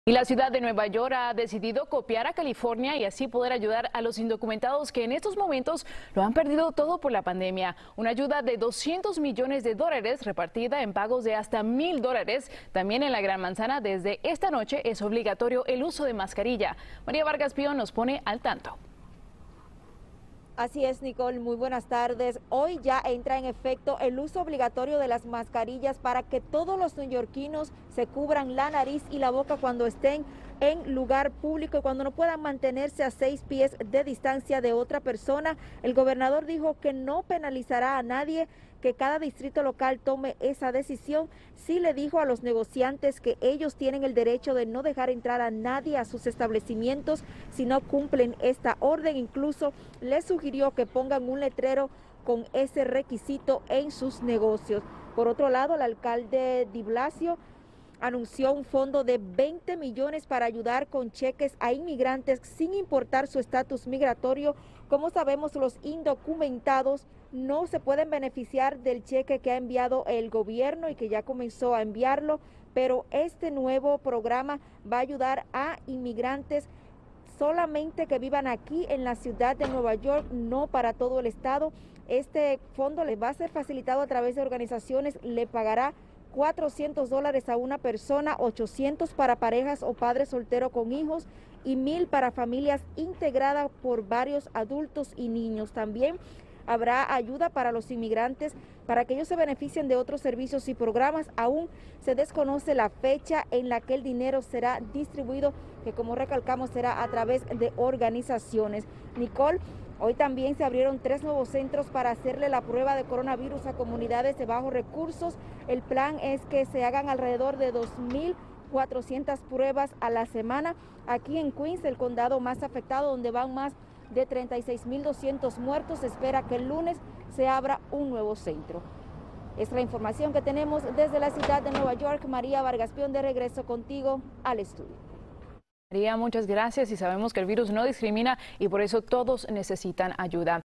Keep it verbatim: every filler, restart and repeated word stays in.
Y la ciudad de Nueva York ha decidido copiar a California y así poder ayudar a los indocumentados que en estos momentos lo han perdido todo por la pandemia. Una ayuda de doscientos millones de dólares repartida en pagos de hasta mil dólares. También en la Gran Manzana desde esta noche es obligatorio el uso de mascarilla. María Vargas Pío nos pone al tanto. Así es, Nicole, muy buenas tardes. Hoy ya entra en efecto el uso obligatorio de las mascarillas para que todos los neoyorquinos se cubran la nariz y la boca cuando estén en lugar público y cuando no puedan mantenerse a seis pies de distancia de otra persona. El gobernador dijo que no penalizará a nadie, que cada distrito local tome esa decisión. Sí le dijo a los negociantes que ellos tienen el derecho de no dejar entrar a nadie a sus establecimientos si no cumplen esta orden. Incluso les sugirió que pongan un letrero con ese requisito en sus negocios. Por otro lado, el alcalde de Blasio anunció un fondo de veinte millones para ayudar con cheques a inmigrantes sin importar su estatus migratorio. Como sabemos, los indocumentados no se pueden beneficiar del cheque que ha enviado el gobierno y que ya comenzó a enviarlo, pero este nuevo programa va a ayudar a inmigrantes solamente que vivan aquí en la ciudad de Nueva York, no para todo el estado. Este fondo les va a ser facilitado a través de organizaciones, le pagará cuatrocientos dólares a una persona, ochocientos para parejas o padres solteros con hijos y mil para familias integradas por varios adultos y niños. También habrá ayuda para los inmigrantes para que ellos se beneficien de otros servicios y programas. Aún se desconoce la fecha en la que el dinero será distribuido, que como recalcamos será a través de organizaciones. Nicole, hoy también se abrieron tres nuevos centros para hacerle la prueba de coronavirus a comunidades de bajos recursos. El plan es que se hagan alrededor de dos mil cuatrocientas pruebas a la semana. Aquí en Queens, el condado más afectado, donde van más de treinta y seis mil doscientos muertos, se espera que el lunes se abra un nuevo centro. Es la información que tenemos desde la ciudad de Nueva York. María Vargas Pío, de regreso contigo al estudio. María, muchas gracias y sabemos que el virus no discrimina y por eso todos necesitan ayuda.